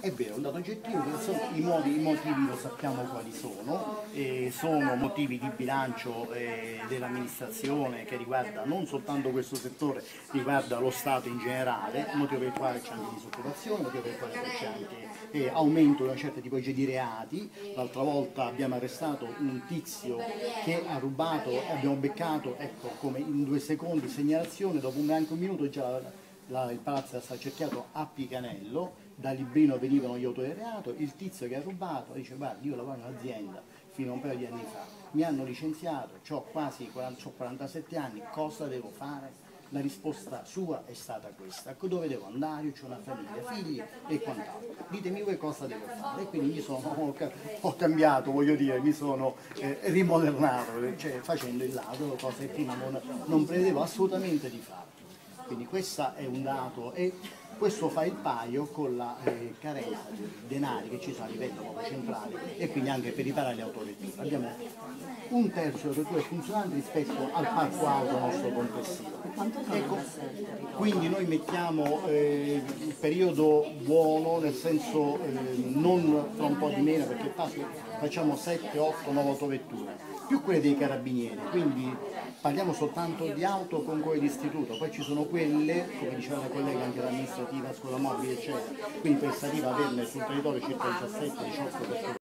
È vero, è un dato oggettivo, i motivi lo sappiamo quali sono motivi di bilancio dell'amministrazione che riguarda non soltanto questo settore, riguarda lo Stato in generale, motivo per il quale c'è anche disoccupazione, motivo per il quale c'è anche aumento di una certa tipologia di reati. L'altra volta abbiamo arrestato un tizio che ha rubato e abbiamo beccato, ecco, come in 2 secondi segnalazione, dopo neanche un minuto già il palazzo era stato cerchiato a Picanello, da Librino venivano gli autori del reato, il tizio che ha rubato dice guarda io lavoro in un'azienda fino a un paio di anni fa, mi hanno licenziato, ho quasi 47 anni, cosa devo fare? La risposta sua è stata questa: dove devo andare? Io ho una famiglia, figli e quant'altro, ditemi voi cosa devo fare. E quindi ho cambiato, voglio dire, mi sono rimodernato, cioè facendo il ladro, cosa che prima non prevedevo assolutamente di fare. Quindi questo è un dato e questo fa il paio con la carenza di denari che ci sono a livello centrale e quindi anche per riparare le autovetture. Abbiamo 1/3 delle autovetture funzionanti rispetto al parco auto nostro complessivo. Ecco, quindi noi mettiamo il periodo buono, nel senso non tra un po' di meno, perché facciamo 7, 8, 9 autovetture, più quelle dei carabinieri, quindi parliamo soltanto di auto con quelle di istituto, poi ci sono quelle, come diceva la collega, anche l'amministrativa, scuola mobile, eccetera, quindi per arriva a averne sul territorio circa 17-18 persone.